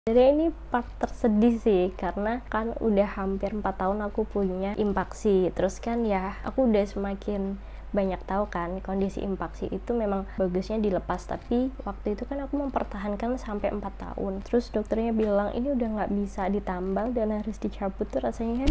Jadi ini part tersedih sih, karena kan udah hampir 4 tahun aku punya impaksi. Terus kan ya aku udah semakin banyak tahu kan kondisi impaksi itu memang bagusnya dilepas, tapi waktu itu kan aku mempertahankan sampai 4 tahun. Terus dokternya bilang ini udah nggak bisa ditambal dan harus dicabut. Tuh rasanya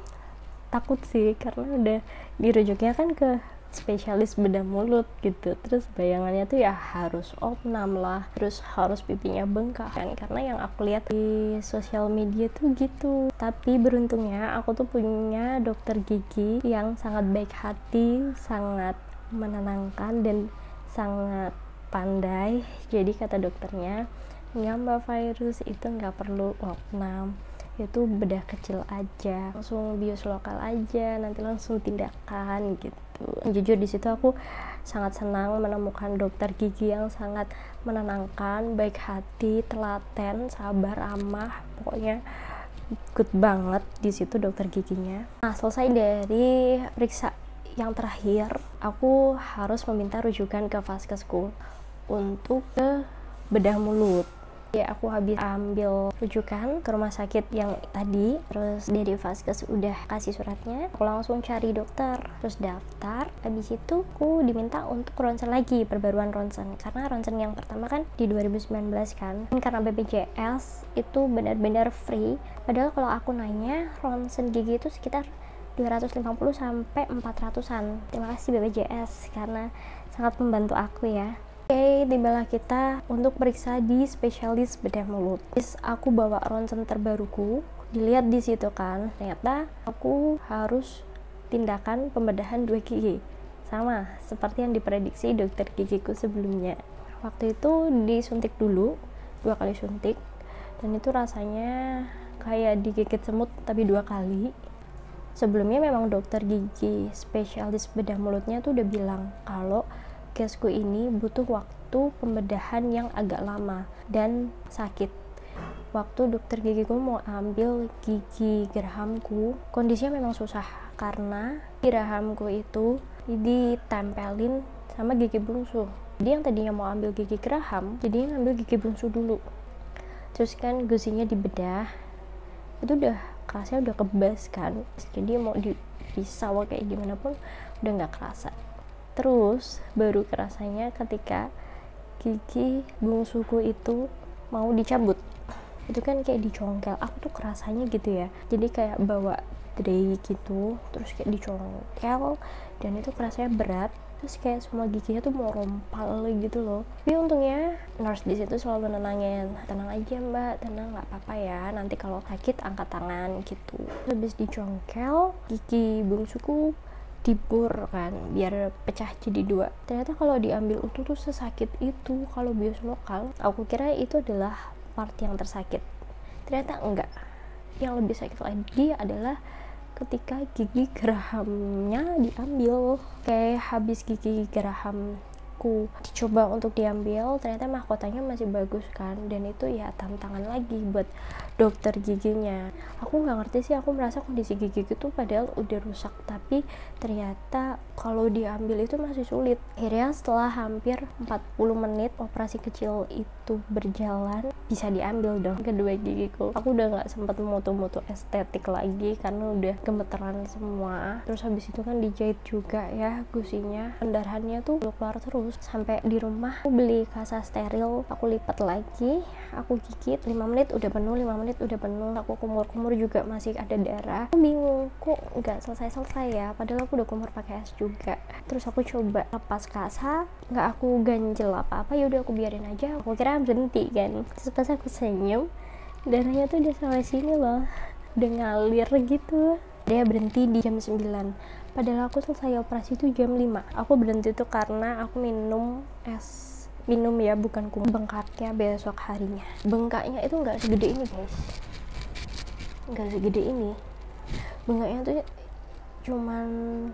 takut sih, karena udah dirujuknya kan ke spesialis bedah mulut gitu. Terus bayangannya tuh ya harus opnam lah, terus harus pipinya bengkak kan, karena yang aku lihat di sosial media tuh gitu. Tapi beruntungnya aku tuh punya dokter gigi yang sangat baik hati, sangat menenangkan dan sangat pandai. Jadi kata dokternya, ya Mbak Virus, itu nggak perlu opnam, itu bedah kecil aja, langsung bius lokal aja, nanti langsung tindakan gitu. Jujur di situ aku sangat senang menemukan dokter gigi yang sangat menenangkan, baik hati, telaten, sabar, ramah, pokoknya good banget di situ dokter giginya. Nah, selesai dari periksa yang terakhir, aku harus meminta rujukan ke vaskesku untuk ke bedah mulut. Ya, aku habis ambil rujukan ke rumah sakit yang tadi, terus dari vaskes udah kasih suratnya, aku langsung cari dokter, terus daftar. Habis itu aku diminta untuk ronsen lagi, perbaruan ronsen, karena ronsen yang pertama kan di 2019 kan, karena BPJS itu benar-benar free. Padahal kalau aku nanya ronsen gigi itu sekitar 250 sampai 400-an. Terima kasih BPJS karena sangat membantu aku ya. Oke, tibalah kita untuk periksa di spesialis bedah mulut. Terus aku bawa ronsen terbaruku, dilihat di situ kan, ternyata aku harus tindakan pembedahan 2 gigi, sama seperti yang diprediksi dokter gigiku sebelumnya. Waktu itu disuntik dulu, 2 kali suntik, dan itu rasanya kayak digigit semut tapi 2 kali. Sebelumnya memang dokter gigi spesialis bedah mulutnya tuh udah bilang kalau kesku ini butuh waktu pembedahan yang agak lama dan sakit. Waktu dokter gigiku mau ambil gigi gerahamku, kondisinya memang susah karena gerahamku itu ditempelin sama gigi bungsu. Jadi yang tadinya mau ambil gigi geraham, jadinya ngambil gigi bungsu dulu. Terus kan gusinya dibedah, itu udah kerasnya udah kebas kan, jadi mau dipisah kayak gimana pun udah nggak kerasa. Terus baru kerasanya ketika gigi bungsuku itu mau dicabut. Itu kan kayak dicongkel, aku tuh kerasanya gitu ya, jadi kayak bawa tray gitu, terus kayak dicongkel, dan itu kerasanya berat, terus kayak semua giginya tuh mau rompal gitu loh. Tapi untungnya nurse di situ selalu nenangin, tenang aja mbak, tenang, nggak apa-apa ya, nanti kalau sakit angkat tangan gitu. Habis dicongkel, gigi bungsuku dibor kan biar pecah jadi 2. Ternyata kalau diambil utuh tuh sesakit itu kalau bius lokal. Aku kira itu adalah part yang tersakit, ternyata enggak. Yang lebih sakit lagi adalah ketika gigi gerahamnya diambil. Kayak habis gigi gerahamku dicoba untuk diambil, ternyata mahkotanya masih bagus kan, dan itu ya tantangan lagi buat dokter giginya. Aku nggak ngerti sih, aku merasa kondisi gigi itu padahal udah rusak, tapi ternyata kalau diambil itu masih sulit. Akhirnya setelah hampir 40 menit operasi kecil itu berjalan, bisa diambil dong kedua gigiku. Aku udah nggak sempat mutu-mutu estetik lagi karena udah gemeteran semua. Terus habis itu kan dijahit juga ya gusinya, pendarahannya tuh keluar terus. Sampai di rumah aku beli kasa steril, aku lipat lagi, aku gigit 5 menit udah penuh, 5 menit udah penuh, aku kumur-kumur juga masih ada darah. Aku bingung kok nggak selesai-selesai ya, padahal aku udah kumur pakai es juga. Terus aku coba lepas kasa, nggak aku ganjel apa-apa, yaudah aku biarin aja, aku kira berhenti kan. Terus pas aku senyum, darahnya tuh udah sampai sini loh, udah ngalir gitu. Dia berhenti di jam 9, padahal aku selesai operasi itu jam 5. Aku berhenti tuh karena aku minum es, minum ya, bukan bengkaknya besok harinya. Bengkaknya itu nggak segede ini guys, nggak segede ini. Bengkaknya tuh cuman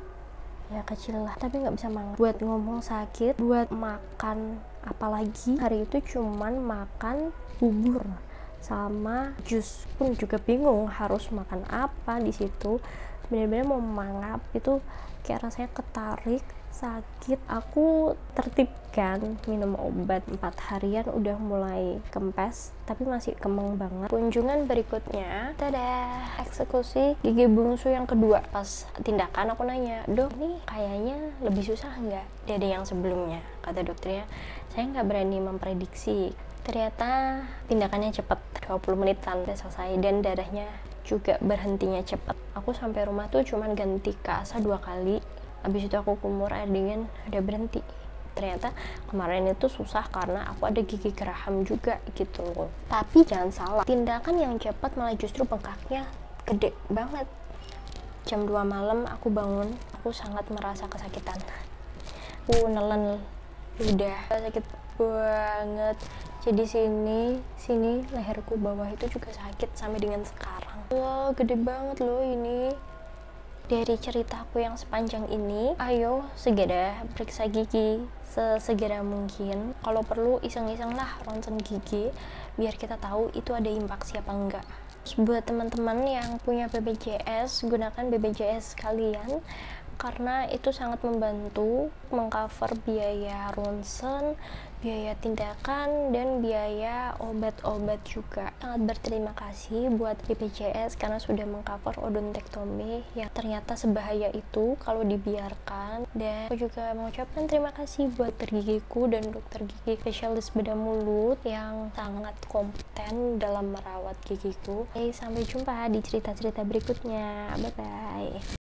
ya kecil lah, tapi nggak bisa makan. Buat ngomong sakit, buat makan apalagi hari itu cuman makan bubur sama jus pun juga bingung harus makan apa di situ. benar-benar mau mangap itu, kayak rasanya ketarik, sakit. Aku tertibkan minum obat 4 harian udah mulai kempes, tapi masih kemeng banget. Kunjungan berikutnya, tada, eksekusi gigi bungsu yang kedua. Pas tindakan aku nanya, dok ini kayaknya lebih susah nggak dari yang sebelumnya? Kata dokternya, saya nggak berani memprediksi. Ternyata tindakannya cepet, 20 menitan udah selesai, dan darahnya juga berhentinya cepet. Aku sampai rumah tuh cuman ganti kasa 2 kali, habis itu aku kumur air dingin, udah berhenti. Ternyata kemarin itu susah karena aku ada gigi geraham juga gitu. Tapi jangan salah, tindakan yang cepat malah justru bengkaknya gede banget. Jam 2 malam aku bangun, aku sangat merasa kesakitan. Aku nelen, udah sakit banget. Jadi sini leherku bawah itu juga sakit sampai dengan sekarang. Wah, gede banget loh ini. Dari ceritaku yang sepanjang ini, ayo segera periksa gigi sesegera mungkin. Kalau perlu iseng-iseng lah ronsen gigi biar kita tahu itu ada impaksi apa enggak. Terus buat teman-teman yang punya BPJS, gunakan BPJS kalian karena itu sangat membantu mengcover biaya ronsen, biaya tindakan, dan biaya obat-obat juga. Sangat berterima kasih buat BPJS karena sudah mengcover odontektomi yang ternyata sebahaya itu kalau dibiarkan. Dan aku juga mengucapkan terima kasih buat dokter gigiku dan dokter gigi spesialis bedah mulut yang sangat kompeten dalam merawat gigiku. Oke, sampai jumpa di cerita-cerita berikutnya. Bye-bye.